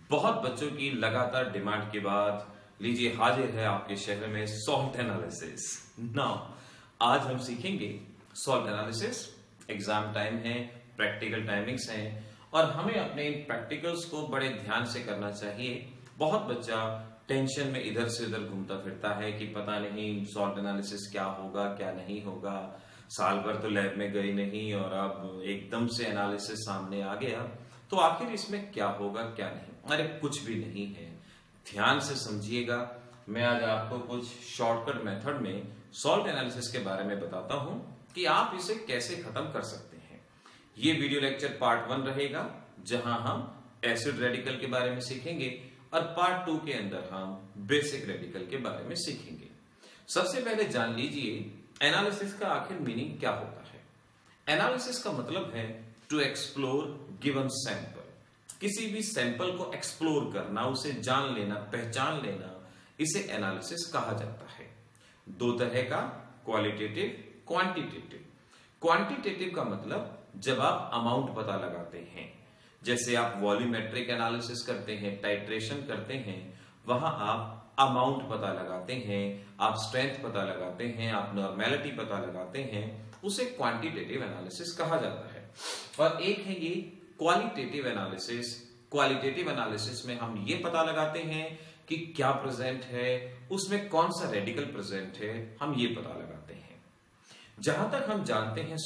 बहुत बच्चों की लगातार डिमांड के बाद लीजिए हाजिर है आपके शहर में सॉल्ट एनालिसिस। नाउ आज हम सीखेंगे सॉल्ट एनालिसिस। एग्जाम टाइम है, प्रैक्टिकल टाइमिंग्स हैं और हमें अपने प्रैक्टिकल्स को बड़े ध्यान से करना चाहिए। बहुत बच्चा टेंशन में इधर से उधर घूमता फिरता है कि पता नहीं सॉल्ट एनालिसिस क्या होगा क्या नहीं होगा, साल भर तो लैब में गई नहीं और अब एकदम से एनालिसिस सामने आ गया तो आखिर इसमें क्या होगा क्या नहीं। अरे कुछ भी नहीं है, ध्यान से समझिएगा। मैं आज आपको कुछ शॉर्टकट मेथड में सॉल्ट एनालिसिस के बारे में बताता हूं कि आप इसे कैसे खत्म कर सकते हैं। ये वीडियो लेक्चर पार्ट 1 रहेगा जहां हम एसिड रेडिकल के बारे में सीखेंगे और पार्ट 2 के अंदर हम बेसिक रेडिकल के बारे में सीखेंगे। सबसे पहले जान लीजिए एनालिसिस का आखिर मीनिंग क्या होता है। एनालिसिस का मतलब है टू एक्सप्लोर गिवन सैंपल। किसी भी सैंपल को एक्सप्लोर करना, उसे जान लेना, पहचान लेना, इसे एनालिसिस कहा जाता है। दो तरह का, क्वालिटेटिव, क्वांटिटेटिव। क्वांटिटेटिव का मतलब जब आप अमाउंट पता लगाते हैं, जैसे आप वॉल्यूमेट्रिक एनालिसिस करते हैं, टाइट्रेशन करते हैं, वहां आप अमाउंट पता लगाते हैं, आप स्ट्रेंथ पता लगाते हैं, आप नॉर्मेलिटी पता लगाते हैं, उसे क्वांटिटेटिव एनालिसिस कहा जाता है। और एक है ये क्वालिटेटिव एनालिसिस। क्वालिटेटिव एनालिसिस में हम ये पता लगाते हैं कि क्या प्रेजेंट है, उसमें कौन सा रेडिकल प्रेजेंट है, हम ये पता लगाते हैं। जहां तक हम जानते हैं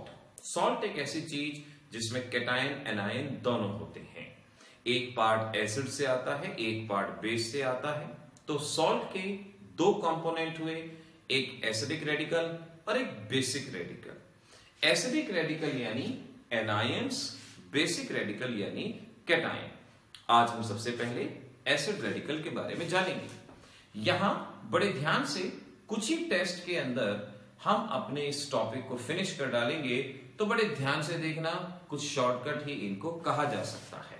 सॉल्ट एक ऐसी चीज जिसमें कैटायन एनायन दोनों होते हैं। एक पार्ट एसिड से आता है, एक पार्ट बेस से आता है। तो सॉल्ट के दो कंपोनेंट हुए, एक एसिडिक रेडिकल और एक बेसिक रेडिकल। एसिडिक रेडिकल यानी एनायंस, बेसिक रेडिकल यानी कैटायन। आज हम सबसे पहले एसिड रेडिकल के बारे में जानेंगे। यहां बड़े ध्यान से कुछ ही टेस्ट के अंदर हम अपने इस टॉपिक को फिनिश कर डालेंगे, तो बड़े ध्यान से देखना, कुछ शॉर्टकट ही इनको कहा जा सकता है।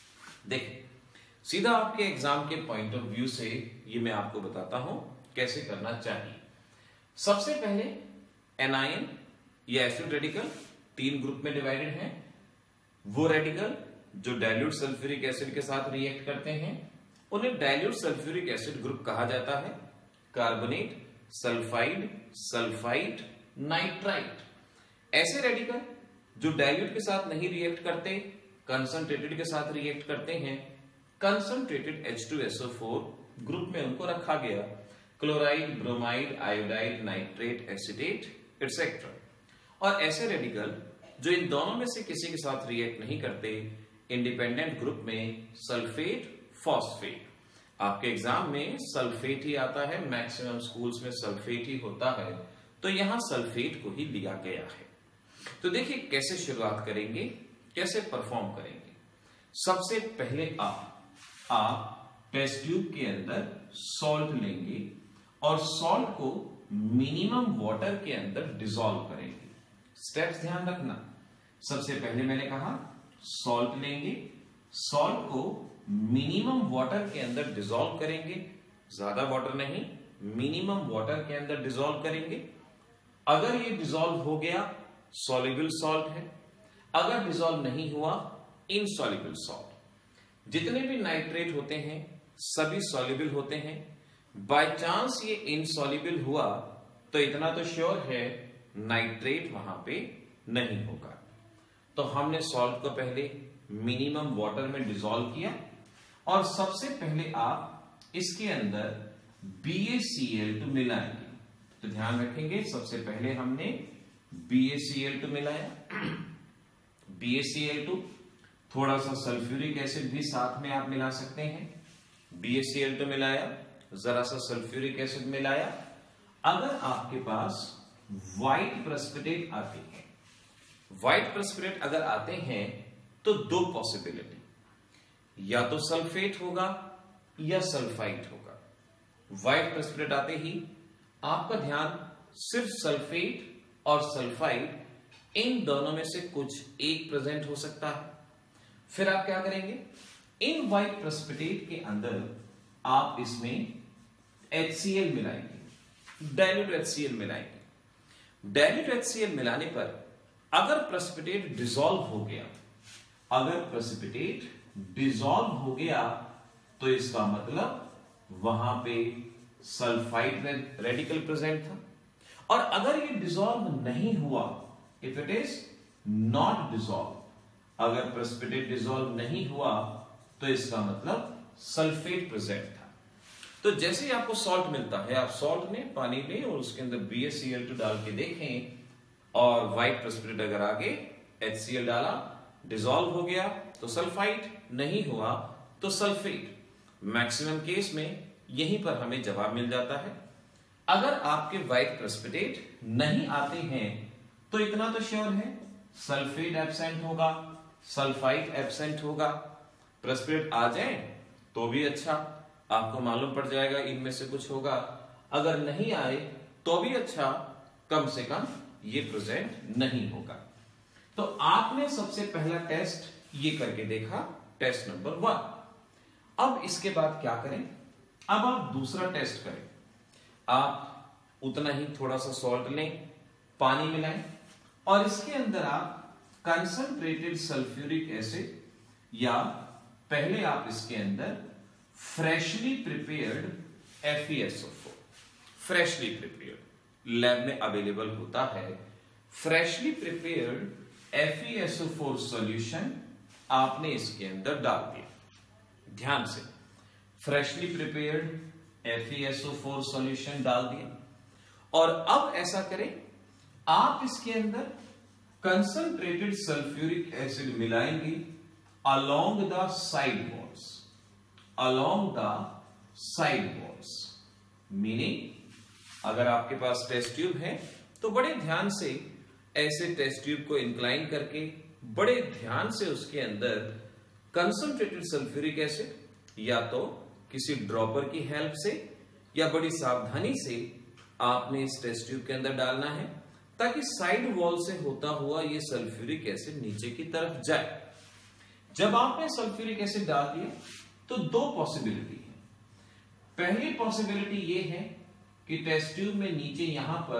देखिए सीधा आपके एग्जाम के पॉइंट ऑफ व्यू से ये मैं आपको बताता हूं कैसे करना चाहिए। सबसे पहले एनायन या एसिड रेडिकल 3 ग्रुप में डिवाइडेड है। वो रेडिकल जो डाइल्यूट सल्फ्यूरिक एसिड के साथ रिएक्ट करते हैं उन्हें डाइल्यूट सल्फ्यूरिक एसिड ग्रुप कहा जाता है। Carbonate, sulphide, sulphide, nitrite. ऐसे रेडिकल जो डाइल्यूट के साथ नहीं रिएक्ट करते, कंसंट्रेटेड के साथ रिएक्ट करते हैं, कंसंट्रेटेड H2SO4 ग्रुप में उनको रखा गया। Chloride, bromide, iodide, nitrate, acetate etcetera. और ऐसे रेडिकल जो इन दोनों में से किसी के साथ रिएक्ट नहीं करते, इंडिपेंडेंट ग्रुप में सल्फेट, फॉस्फेट। आपके एग्जाम में सल्फेट ही आता है, मैक्सिमम स्कूल्स में सल्फेट ही होता है, तो यहां सल्फेट को ही लिया गया है। तो देखिए कैसे शुरुआत करेंगे, कैसे परफॉर्म करेंगे। सबसे पहले आप टेस्ट ट्यूब के अंदर सॉल्ट लेंगे और सॉल्ट को मिनिमम वाटर के अंदर डिसॉल्व करेंगे। स्टेप्स ध्यान रखना। सबसे पहले मैंने कहा सॉल्ट लेंगे, सॉल्ट को मिनिमम वाटर के अंदर डिसॉल्व करेंगे, ज्यादा वाटर नहीं, मिनिमम वाटर के अंदर डिसॉल्व करेंगे। अगर ये डिसॉल्व हो गया सॉल्युबल सॉल्ट है, अगर डिसॉल्व नहीं हुआ इनसॉल्युबल सॉल्ट। जितने भी नाइट्रेट होते हैं सभी सॉल्युबल होते हैं। बाय चांस ये इनसॉल्युबल हुआ तो इतना तो श्योर है नाइट्रेट वहां पे नहीं होगा। तो हमने सॉल्ट को पहले मिनिमम वाटर में डिसॉल्व किया और सबसे पहले आप इसके अंदर BaCl2 मिलाएंगे। तो ध्यान रखेंगे सबसे पहले हमने BaCl2 मिलाया। BaCl2, थोड़ा सा सल्फ्यूरिक एसिड भी साथ में आप मिला सकते हैं। BaCl2 मिलाया, जरा सा सल्फ्यूरिक एसिड मिलाया। अगर आपके पास व्हाइट प्रेसिपिटेट आते हैं, व्हाइट प्रेसिपिटेट अगर आते हैं तो दो पॉसिबिलिटी, या तो सल्फेट होगा या सल्फाइड होगा। व्हाइट प्रेसिपिटेट आते ही आपका ध्यान सिर्फ सल्फेट और सल्फाइड, इन दोनों में से कुछ एक प्रेजेंट हो सकता है। फिर आप क्या करेंगे, इन व्हाइट प्रेसिपिटेट के अंदर आप इसमें HCl मिलाएंगे, डाइल्यूट HCl मिलाएंगे। डाइल्यूट HCl मिलाने पर अगर प्रेसिपिटेट डिसॉल्व हो गया, अगर प्रेसिपिटेट डिसॉल्व हो गया तो इसका मतलब वहां पे सल्फाइड रेडिकल प्रेजेंट था। और अगर ये डिसॉल्व नहीं हुआ, if it is not dissolve, अगर प्रेसिपिटेट डिसॉल्व नहीं हुआ तो इसका मतलब सल्फेट प्रेजेंट था। तो जैसे ही आपको सॉल्ट मिलता है, आप सॉल्ट में पानी में और उसके अंदर BaCl2 डाल के देखें और व्हाइट प्रेसिपिटेट अगर आगे HCl डाला, डिसॉल्व हो गया तो सल्फाइड, नहीं हुआ तो सल्फेट। मैक्सिमम केस में यहीं पर हमें जवाब मिल जाता है। अगर आपके व्हाइट प्रेसिपिटेट नहीं आते हैं तो इतना तो श्योर है, सल्फेट एब्सेंट होगा, सल्फाइड एब्सेंट होगा। प्रेसिपिटेट आ जाए तो भी अच्छा, आपको मालूम पड़ जाएगा इनमें से कुछ होगा। अगर नहीं आए तो भी अच्छा, कम से कम ये प्रेजेंट नहीं होगा। तो आपने सबसे पहला टेस्ट ये करके देखा, टेस्ट नंबर 1। अब इसके बाद क्या करें? अब आप दूसरा टेस्ट करें। आप उतना ही थोड़ा सा सॉल्ट लें, पानी मिलाएं और इसके अंदर आप कंसंट्रेटेड सल्फ्यूरिक एसिड या पहले आप इसके अंदर freshly prepared FeSO4, freshly prepared lab में अवेलेबल होता है, फ्रेशली प्रिपेयर्ड FeSO4 सॉल्यूशन आपने इसके अंदर डाल दिया। ध्यान से, फ्रेशली प्रिपेयर्ड FeSO4 सॉल्यूशन डाल दिया और अब ऐसा करें, आप इसके अंदर कंसंट्रेटेड सल्फ्यूरिक एसिड मिलाएंगे along the side walls, along the side walls, meaning अगर आपके पास टेस्ट ट्यूब है तो बड़े ध्यान से ऐसे टेस्ट ट्यूब को इंक्लाइन करके बड़े ध्यान से उसके अंदर कंसंट्रेटेड सल्फ्यूरिक एसिड या तो किसी ड्रॉपर की हेल्प से या बड़ी सावधानी से आपने इस टेस्ट ट्यूब के अंदर डालना है ताकि साइड वॉल से होता हुआ ये सल्फ्यूरिक एसिड नीचे की तरफ जाए। जब आपने सल्फ्यूरिक एसिड डाल दिया तो दो पॉसिबिलिटी है। पहली पॉसिबिलिटी ये है कि टेस्ट ट्यूब में नीचे यहां पर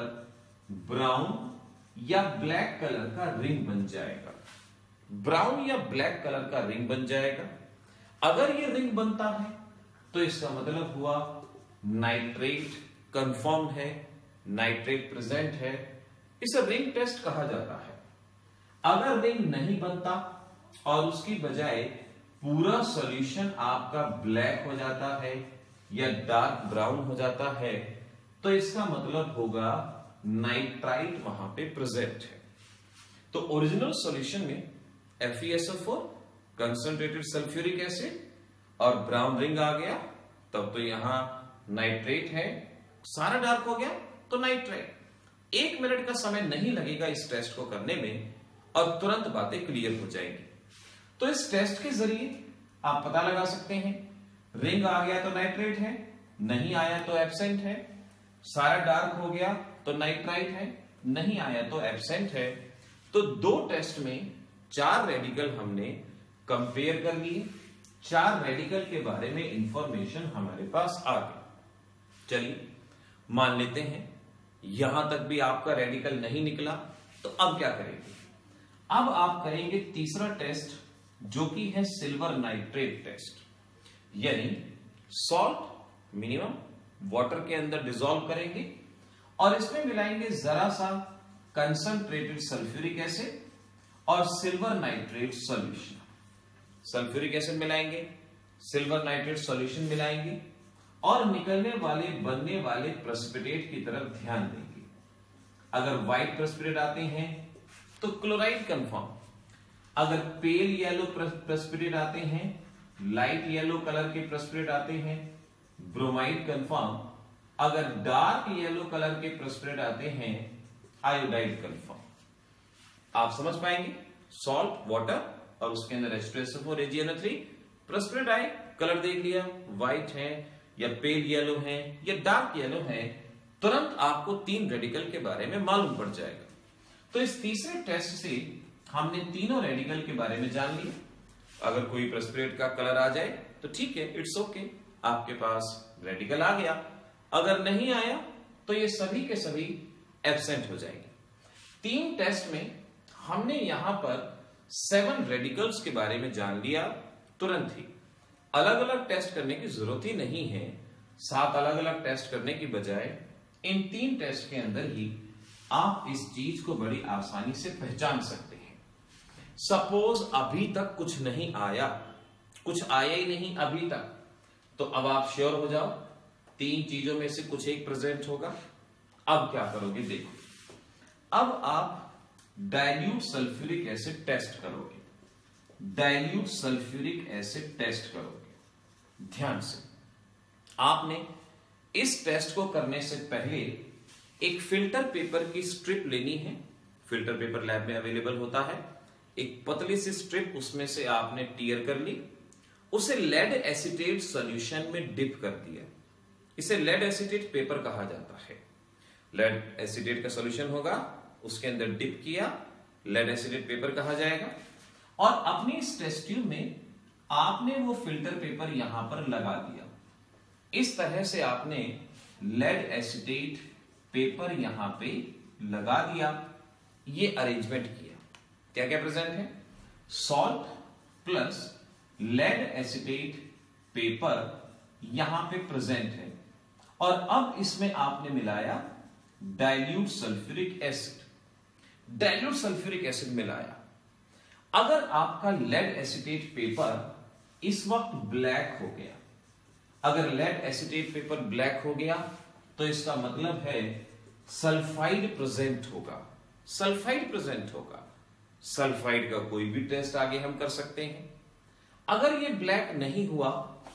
ब्राउन या ब्लैक कलर का रिंग बन जाएगा, ब्राउन या ब्लैक कलर का रिंग बन जाएगा। अगर ये रिंग बनता है तो इसका मतलब हुआ नाइट्रेट कंफर्म है, नाइट्रेट प्रेजेंट है, इसे रिंग टेस्ट कहा जाता है। अगर रिंग नहीं बनता और उसकी बजाय पूरा सॉल्यूशन आपका ब्लैक हो जाता है या डार्क ब्राउन हो जाता है तो इसका मतलब होगा नाइट्राइट वहां पे प्रेजेंट है। तो ओरिजिनल सॉल्यूशन में FeSO4, कंसंट्रेटेड सल्फ्यूरिक एसिड और ब्राउन रिंग आ गया, तब तो यहां नाइट्रेट है, सारा डार्क हो गया तो नाइट्रेट। 1 मिनट का समय नहीं लगेगा इस टेस्ट को करने में और तुरंत बातें क्लियर हो जाएंगी। तो इस टेस्ट के जरिए आप पता लगा सकते हैं, रिंग आ गया तो नाइट्रेट है, नहीं आया तो एब्सेंट है, सारा डार्क हो गया तो नाइट्राइट है, नहीं आया तो एब्सेंट है। तो 2 टेस्ट में 4 रेडिकल हमने कंपेयर कर लिए, 4 रेडिकल के बारे में इंफॉर्मेशन हमारे पास आ गई। चलिए मान लेते हैं यहां तक भी आपका रेडिकल नहीं निकला, तो अब क्या करेंगे? अब आप करेंगे तीसरा टेस्ट जो कि है सिल्वर नाइट्रेट टेस्ट, यानी सॉल्ट मिनिमम वाटर के अंदर डिसॉल्व करेंगे और इसमें मिलाएंगे जरा सा कंसंट्रेटेड सल्फ्यूरिक एसिड और silver nitrate solution. Sulphuric acid मिलाएंगे, सिल्वर नाइट्रेट सॉल्यूशन मिलाएंगे और निकलने वाले बनने वाले प्रेसिपिटेट की तरफ ध्यान देंगे। अगर व्हाइट प्रेसिपिटेट आते हैं तो क्लोराइड कंफर्म, अगर पेल येलो प्रेसिपिटेट आते हैं, लाइट येलो कलर के प्रेसिपिटेट आते हैं, ब्रोमाइड कंफर्म, अगर डार्क येलो कलर के प्रेसिपिटेट आते हैं, आयोडाइड कंफर्म। आप समझ पाएंगे, सॉल्ट वाटर और उसके अंदर H2SO4 AgNO3 प्रेसिपिटेट आए, कलर देख लिया, व्हाइट है या पेल येलो है या डार्क येलो है, तुरंत आपको 3 रेडिकल के बारे में मालूम पड़ जाएगा। तो इस तीसरे टेस्ट से हमने तीनों रेडिकल के बारे में जान लिया। अगर कोई प्रेसिपिटेट का कलर आ जाए तो ठीक है, इट्स ओके, आपके पास रेडिकल आ गया। अगर नहीं आया तो ये सभी के सभी एब्सेंट हो जाएंगे। 3 टेस्ट में हमने यहां पर 7 रेडिकल्स के बारे में जान लिया तुरंत ही। अलग अलग टेस्ट करने की जरूरत ही नहीं है। 7 अलग अलग टेस्ट करने की बजाय इन 3 टेस्ट के अंदर ही आप इस चीज को बड़ी आसानी से पहचान सकते हैं। सपोज अभी तक कुछ नहीं आया, कुछ आया ही नहीं अभी तक, तो अब आप श्योर हो जाओ 3 चीजों में से कुछ एक प्रेजेंट होगा। अब क्या करोगे देखो, अब आप डाइल्यूट सल्फ्यूरिक एसिड टेस्ट करोगे, डाइल्यूट सल्फ्यूरिक एसिड टेस्ट करोगे। ध्यान से, आपने इस टेस्ट को करने से पहले एक फिल्टर पेपर की स्ट्रिप लेनी है। फिल्टर पेपर लैब में अवेलेबल होता है। एक पतली सी स्ट्रिप, उसमें से आपने टीयर कर ली, उसे लेड एसीटेट सॉल्यूशन में डिप कर दिया। इसे लेड एसीटेट पेपर कहा जाता है। लेड एसीटेट का सॉल्यूशन होगा, उसके अंदर डिप किया, लेड एसीटेट पेपर कहा जाएगा। और अपनी इस टेस्ट ट्यूब में आपने वो फिल्टर पेपर यहां पर लगा दिया। इस तरह से आपने लेड एसीटेट पेपर यहां पे लगा दिया, ये अरेंजमेंट किया। क्या क्या प्रेजेंट है? Salt plus lead acetate paper यहां पे प्रेजेंट है। और अब इसमें आपने मिलाया dilute sulphuric acid. Dilute sulphuric acid मिलाया। अगर आपका लेड एसीटेट पेपर इस वक्त ब्लैक हो गया, अगर लेड एसीटेट पेपर ब्लैक हो गया तो इसका मतलब है सल्फाइड प्रेजेंट होगा। सल्फाइड प्रेजेंट होगा। सल्फाइड का कोई भी टेस्ट आगे हम कर सकते हैं। अगर ये ब्लैक नहीं हुआ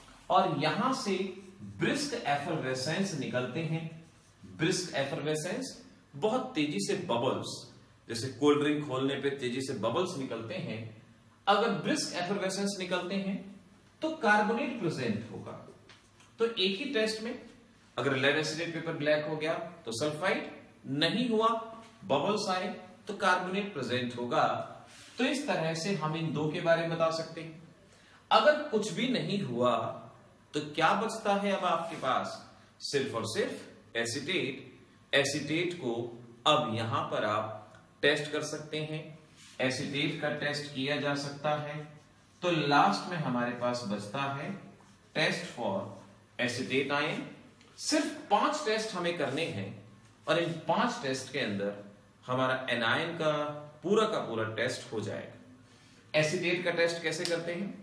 और यहां से ब्रिस्क एफरवेसेंस निकलते हैं, ब्रिस्क एफरवेसेंस बहुत तेजी से बबल्स, जैसे कोल्ड ड्रिंक खोलने पे तेजी से बबल्स निकलते हैं, अगर ब्रिस्क एफरवेसेंस निकलते हैं तो कार्बोनेट प्रेजेंट होगा। तो एक ही टेस्ट में अगर लेड एसिडेट पेपर ब्लैक हो गया तो सल्फाइड, नहीं हुआ बबल्स आए तो कार्बोनेट प्रेजेंट होगा। तो इस तरह से हम इन 2 के बारे में बता सकते हैं। अगर कुछ भी नहीं हुआ तो क्या बचता है अब आपके पास? सिर्फ और सिर्फ एसीटेट। एसीटेट को अब यहां पर आप टेस्ट कर सकते हैं। एसीटेट का टेस्ट किया जा सकता है। तो लास्ट में हमारे पास बचता है टेस्ट फॉर एसीटेट आयन। सिर्फ 5 टेस्ट हमें करने हैं और इन 5 टेस्ट के अंदर हमारा एनायन का पूरा टेस्ट हो जाएगा। एसीटेट का टेस्ट कैसे करते हैं?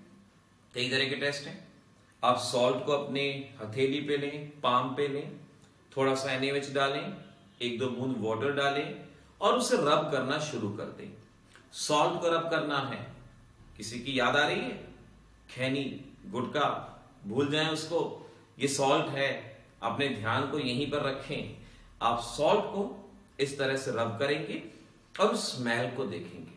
कई तरह के टेस्ट हैं। आप सॉल्ट को अपने हथेली पे लें, पाम पे लें, थोड़ा सा NaOH डालें, 1-2 बूंद वाटर डालें और उसे रब करना शुरू कर दें। सॉल्ट को रब करना है। किसी की याद आ रही है? खैनी, गुटखा, भूल जाएं उसको, ये सॉल्ट है, अपने ध्यान को यहीं पर रखें। आप सॉल्ट को इस तरह से रब करेंगे और स्मेल को देखेंगे।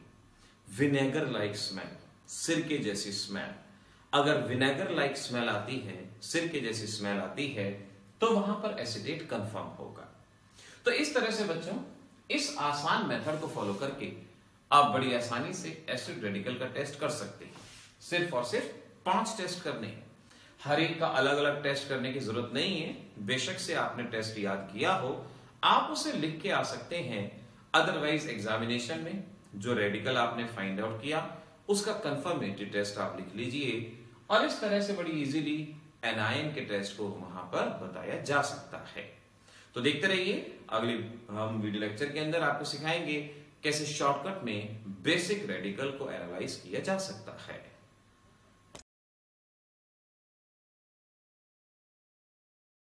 विनेगर लाइक स्मेल, सिरके जैसी स्मेल। अगर विनेगर लाइक स्मेल आती है, सिरके जैसी स्मेल आती है, तो वहां पर एसिडेट कंफर्म होगा। तो इस तरह से बच्चों, इस आसान मेथड को फॉलो करके आप बड़ी आसानी से एसिड रेडिकल का टेस्ट कर सकते हैं। सिर्फ और सिर्फ 5 टेस्ट करने हैं। हर एक का अलग अलग टेस्ट करने की जरूरत नहीं है। बेशक से आपने टेस्ट याद किया हो, आप उसे लिख के आ सकते हैं। अदरवाइज एग्जामिनेशन में जो रेडिकल आपने फाइंड आउट किया, उसका कंफर्मेटरी टेस्ट आप लिख लीजिए और इस तरह से बड़ी इजीली एनायन के टेस्ट को वहां पर बताया जा सकता है। तो देखते रहिए, अगले हम वीडियो लेक्चर के अंदर आपको सिखाएंगे कैसे शॉर्टकट में बेसिक रेडिकल को एनालाइज किया जा सकता है।